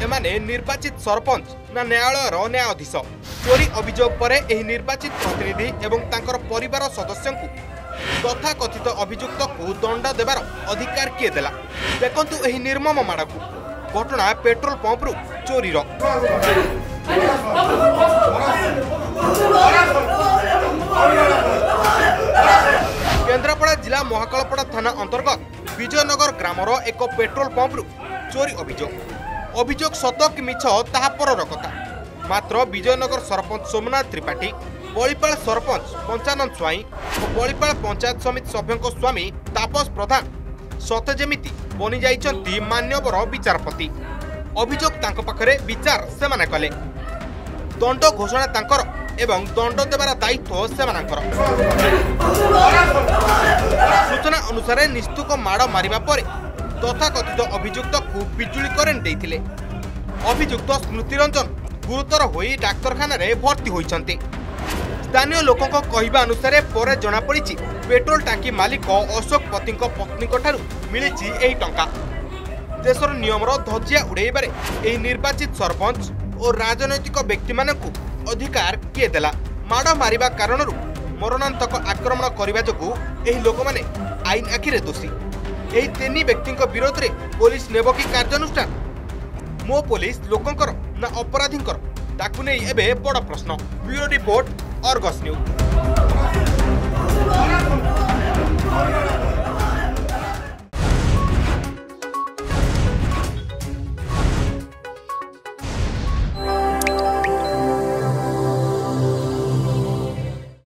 एमाने निर्वाचित सरपंच ना न्यायालयर न्यायाधीश चोरी अभियोग पर एही निर्वाचित प्रतिनिधि एवं तांकर परिवार सदस्यों तथाकथित अभियुक्त को दंड देवार अधिकार किए देला। देखंतु एही निर्मम माड़ को घटना पेट्रोल पंप रु चोरी केन्द्रापड़ा जिला महाकालपड़ा थाना अंतर्गत विजयनगर ग्रामर एक पेट्रोल पंप रु चोरी अभियोग सत कि मिछ ताहा परर कथा। मात्र विजयनगर सरपंच सोमनाथ त्रिपाठी बलिपाल सरपंच पंचानंद स्वाई और बलिपाल पंचायत समिति सभ्यों स्वामी तापस प्रधान सते जेमिति बनी जाइछंती मान्यवर विचारपति। अभियोग तांको पाखरे विचार सेमाने कले, दंड घोषणा तांकर एवं दंड देवार दायित्व सेमानकर। सूचना अनुसार निस्तुक माड़ मारिबा परे तथाकथित अभियुक्त को बिजुली करेन्ट देइथिले। अभियुक्त स्मृतिरंजन गुरुतर होई डाक्तरखाना रे भर्ती होइछन्ते। स्थानीय लोकों कहवा अनुसार पर जना पड़ी पेट्रोल टांकी मालिक अशोक पति पत्नी मिली एही टंका। देशर नियमर धज्जिया उड़ेबारे एही निर्वाचित सरपंच और राजनैतिक व्यक्ति मानकु अधिकार किए देला। माड़ मारिबा कारणरू मरणांतक आक्रमण करने जोगु एही लोक माने आईन आखिरे दोषी। एही तीन व्यक्ति विरोध में पुलिस नेब कि कार्यानुष्ठान? मो पुलिस लोकंकर ना अपराधींकर ताकु नै एबे बड़ प्रश्न। Bureau report, Argus news.